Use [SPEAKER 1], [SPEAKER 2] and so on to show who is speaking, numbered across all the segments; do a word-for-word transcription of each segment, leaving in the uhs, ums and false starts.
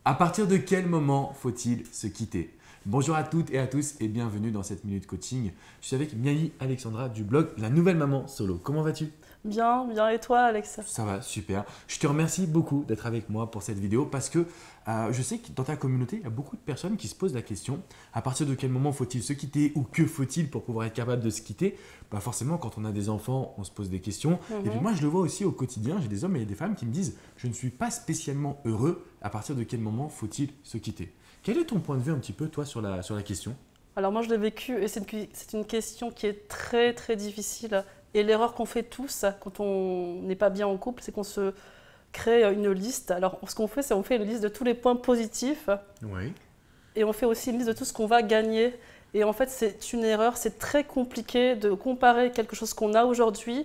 [SPEAKER 1] À partir de quel moment faut-il se quitter? Bonjour à toutes et à tous et bienvenue dans cette minute coaching. Je suis avec Miali Alexandra du blog La Nouvelle Maman Solo. Comment vas-tu?
[SPEAKER 2] Bien, bien et toi Alex?
[SPEAKER 1] Ça va, super. Je te remercie beaucoup d'être avec moi pour cette vidéo parce que euh, je sais que dans ta communauté, il y a beaucoup de personnes qui se posent la question à partir de quel moment faut-il se quitter ou que faut-il pour pouvoir être capable de se quitter? Bah forcément, quand on a des enfants, on se pose des questions.
[SPEAKER 2] Mhm.
[SPEAKER 1] Et puis moi, je le vois aussi au quotidien. J'ai des hommes et des femmes qui me disent « je ne suis pas spécialement heureux. À partir de quel moment faut-il se quitter ?» Quel est ton point de vue un petit peu, toi, sur la, sur la question?
[SPEAKER 2] Alors moi je l'ai vécu et c'est une, c'est une question qui est très très difficile. Et l'erreur qu'on fait tous quand on n'est pas bien en couple, c'est qu'on se crée une liste. Alors ce qu'on fait, c'est on fait une liste de tous les points positifs
[SPEAKER 1] Oui.
[SPEAKER 2] et on fait aussi une liste de tout ce qu'on va gagner. Et en fait c'est une erreur, c'est très compliqué de comparer quelque chose qu'on a aujourd'hui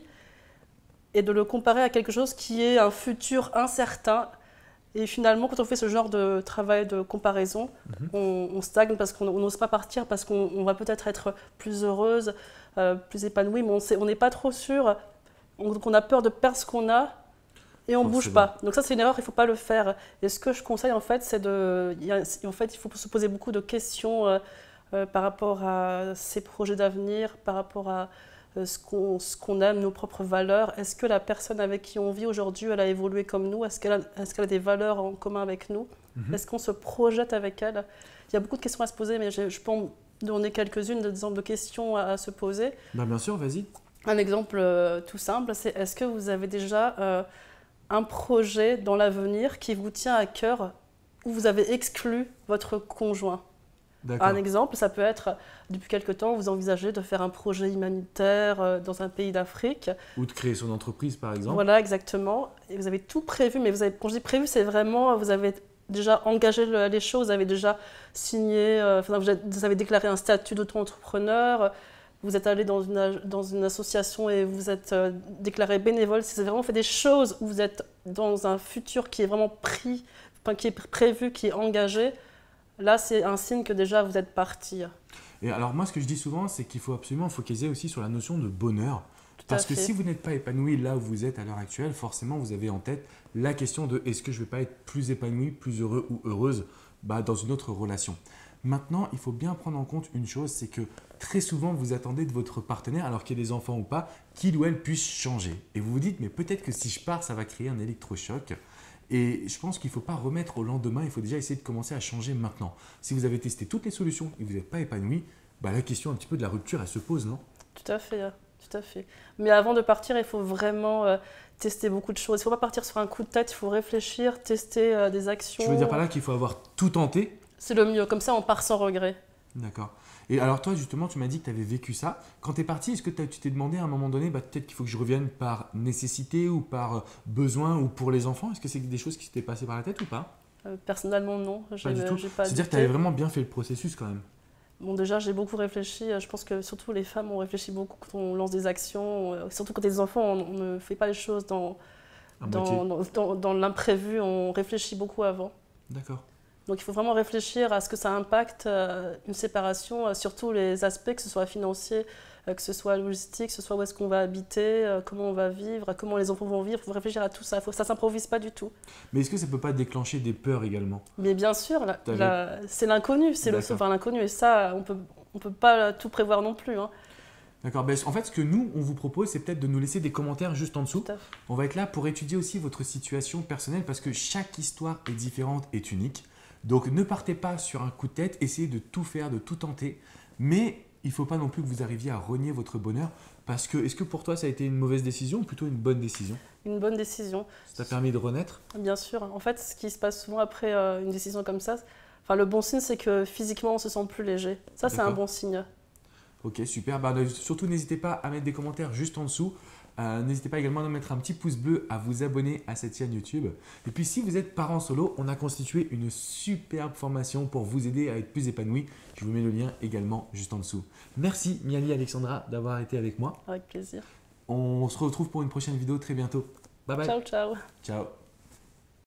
[SPEAKER 2] et de le comparer à quelque chose qui est un futur incertain. Et finalement, quand on fait ce genre de travail de comparaison,
[SPEAKER 1] Mhm.
[SPEAKER 2] on, on stagne parce qu'on n'ose pas partir, parce qu'on on va peut-être être plus heureuse, euh, plus épanouie, mais on sait- on n'est pas trop sûr. On- Donc on a peur de perdre ce qu'on a et on ne bouge
[SPEAKER 1] Forcément.
[SPEAKER 2] pas. Donc ça, c'est une erreur, il ne faut pas le faire. Et ce que je conseille, en fait, c'est de... il y a- en fait, il faut se poser beaucoup de questions euh, euh, par rapport à ses projets d'avenir, par rapport à euh, ce qu'on ce qu'on aime, nos propres valeurs. Est-ce que la personne avec qui on vit aujourd'hui, elle a évolué comme nous? Est-ce qu'elle a, est-ce qu'elle a des valeurs en commun avec nous?
[SPEAKER 1] Mhm.
[SPEAKER 2] Est-ce qu'on se projette avec elle? Il y a beaucoup de questions à se poser, mais je, je peux en donner quelques-unes d'exemples de questions à, à se poser.
[SPEAKER 1] Bah, bien sûr, vas-y.
[SPEAKER 2] Un exemple euh, tout simple, c'est est-ce que vous avez déjà euh, un projet dans l'avenir qui vous tient à cœur où vous avez exclu votre conjoint?
[SPEAKER 1] D'accord.
[SPEAKER 2] Un exemple, ça peut être, depuis quelque temps, vous envisagez de faire un projet humanitaire euh, dans un pays d'Afrique.
[SPEAKER 1] Ou de créer son entreprise, par exemple.
[SPEAKER 2] Voilà, exactement. Et vous avez tout prévu, mais vous avez, quand je dis prévu, c'est vraiment, vous avez déjà engagé le- les choses, vous avez déjà signé, euh, enfin, vous, êtes- vous avez déclaré un statut d'auto-entrepreneur, vous êtes allé dans une, ag- dans une association et vous êtes euh, déclaré bénévole. Si vous avez vraiment fait des choses où vous êtes dans un futur qui est vraiment pris, enfin, qui est prévu, qui est engagé, là, c'est un signe que déjà vous êtes parti.
[SPEAKER 1] Et alors moi, ce que je dis souvent, c'est qu'il faut absolument focaliser aussi sur la notion de bonheur.
[SPEAKER 2] Tout à
[SPEAKER 1] Parce que
[SPEAKER 2] fait.
[SPEAKER 1] si vous n'êtes pas épanoui là où vous êtes à l'heure actuelle, forcément, vous avez en tête la question de est-ce que je ne vais pas être plus épanoui, plus heureux ou heureuse bah, dans une autre relation. Maintenant, il faut bien prendre en compte une chose, c'est que très souvent, vous attendez de votre partenaire, alors qu'il y a des enfants ou pas, qu'il ou elle puisse changer. Et vous vous dites, mais peut-être que si je pars, ça va créer un électrochoc. Et je pense qu'il ne faut pas remettre au lendemain, il faut déjà essayer de commencer à changer maintenant. Si vous avez testé toutes les solutions et que vous n'êtes pas épanoui, bah, la question un petit peu de la rupture, elle se pose, non?
[SPEAKER 2] Tout à fait, tout à fait. Mais avant de partir, il faut vraiment euh, tester beaucoup de choses. Il ne faut pas partir sur un coup de tête, il faut réfléchir, tester euh, des actions.
[SPEAKER 1] Tu veux dire par là qu'il faut avoir tout tenté?
[SPEAKER 2] C'est le mieux, comme ça on part sans regret.
[SPEAKER 1] D'accord. Et alors toi, justement, tu m'as dit que tu avais vécu ça. Quand tu es parti, est-ce que t'as- tu t'es demandé à un moment donné, bah, peut-être qu'il faut que je revienne par nécessité ou par euh, besoin ou pour les enfants? Est-ce que c'est des choses qui s'étaient passées par la tête ou pas?
[SPEAKER 2] Euh, personnellement, non.
[SPEAKER 1] Pas
[SPEAKER 2] J'ai,
[SPEAKER 1] du tout.
[SPEAKER 2] j'ai pas
[SPEAKER 1] C'est-à-dire que tu
[SPEAKER 2] douté.
[SPEAKER 1] avais vraiment bien fait le processus quand même.
[SPEAKER 2] Bon, déjà, j'ai beaucoup réfléchi. Je pense que surtout les femmes, on réfléchit beaucoup quand on lance des actions. Euh, Surtout quand on est des enfants, on, on ne fait pas les choses dans,
[SPEAKER 1] À moitié.
[SPEAKER 2] dans, dans, dans- dans l'imprévu. On réfléchit beaucoup avant.
[SPEAKER 1] D'accord.
[SPEAKER 2] Donc il faut vraiment réfléchir à ce que ça impacte euh, une séparation, euh, surtout les aspects, que ce soit financier, euh, que ce soit logistique, que ce soit où est-ce qu'on va habiter, euh, comment on va vivre, comment les enfants vont vivre. Il faut réfléchir à tout ça. Faut, ça ne s'improvise pas du tout.
[SPEAKER 1] Mais est-ce que ça peut pas déclencher des peurs également?
[SPEAKER 2] Mais bien sûr, la-
[SPEAKER 1] T'avais-
[SPEAKER 2] la- c'est l'inconnu, c'est le
[SPEAKER 1] D'accord.
[SPEAKER 2] enfin, l'inconnu. Et ça, on peut, on peut pas tout prévoir non plus. Hein.
[SPEAKER 1] D'accord. Ben, en fait, ce que nous, on vous propose, c'est peut-être de nous laisser des commentaires juste en dessous.
[SPEAKER 2] Tout à fait.
[SPEAKER 1] On va être là pour étudier aussi votre situation personnelle parce que chaque histoire est différente, est unique. Donc ne partez pas sur un coup de tête, essayez de tout faire, de tout tenter. Mais il ne faut pas non plus que vous arriviez à renier votre bonheur parce que est-ce que pour toi ça a été une mauvaise décision ou plutôt une bonne décision?
[SPEAKER 2] Une bonne décision.
[SPEAKER 1] Ça t'a permis de renaître?
[SPEAKER 2] Bien sûr. En fait, ce qui se passe souvent après euh, une décision comme ça, enfin, le bon signe, c'est que physiquement, on se sent plus léger. Ça, c'est un
[SPEAKER 1] D'accord.
[SPEAKER 2] bon signe.
[SPEAKER 1] Ok, super. Bah, ne- surtout, n'hésitez pas à mettre des commentaires juste en dessous. Euh, n'hésitez pas également à mettre un petit pouce bleu, à vous abonner à cette chaîne YouTube. Et puis, si vous êtes parent solo, on a constitué une superbe formation pour vous aider à être plus épanoui. Je vous mets le lien également juste en dessous. Merci Miali Alexandra d'avoir été avec moi.
[SPEAKER 2] Avec plaisir.
[SPEAKER 1] On se retrouve pour une prochaine vidéo très bientôt. Bye bye.
[SPEAKER 2] Ciao, ciao.
[SPEAKER 1] Ciao.